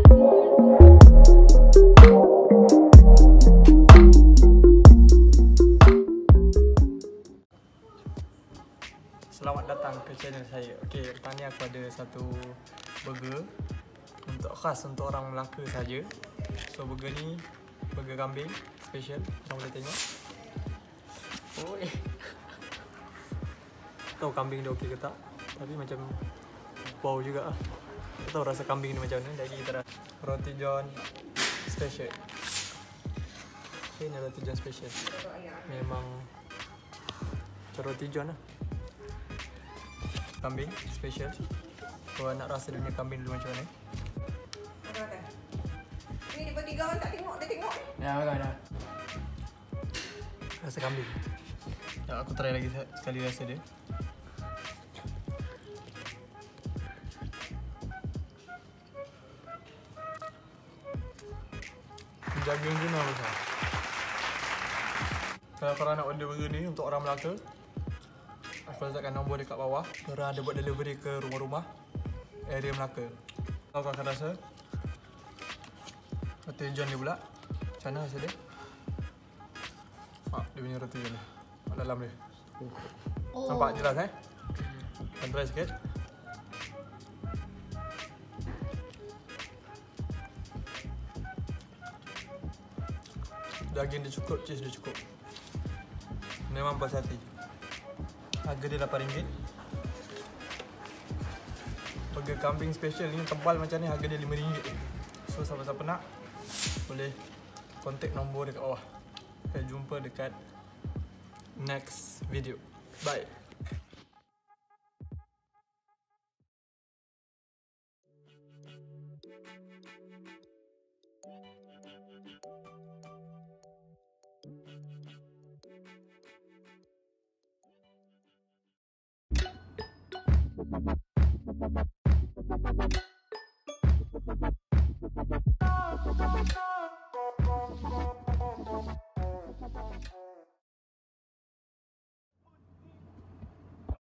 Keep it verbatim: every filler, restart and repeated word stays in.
Selamat datang ke channel saya. Okey, lepas ni aku ada satu burger untuk khas untuk orang Melaka saja. So burger ni burger kambing special. Korang boleh tengok. Oh eh. Tahu kambing dia okey ke tak? Tapi macam bau juga ah. Tak tahu rasa kambing ni macam mana. Jadi kita dah roti john special. Okay, ni roti john special. Memang macam roti john lah. Kambing special. Kau nak rasa dunia kambing dulu macam mana? Makan. Ni dia bertiga orang tak tengok, dia tengok ni. Ya, makan dah. Rasa kambing. Ya, aku try lagi sekali rasa dia. Daging dia memang besar. Kalau korang nak order burger ni untuk orang Melaka, aku letakkan nombor dekat bawah. Korang ada buat delivery ke rumah-rumah area Melaka. Kau akan rasa roti john dia pula. Macam mana rasa dia? Ah, dia punya roti john ni kat dalam dia. Oh. Nampak jelas eh? Kan try sikit. Daging dia cukup, cheese dia cukup. Memang puas hati. Harga dia lapan ringgit. Burger kambing special ni tebal macam ni, harga dia lima ringgit. So siapa-siapa nak boleh kontak nombor dekat bawah. Kita jumpa dekat next video. Bye. Thank you.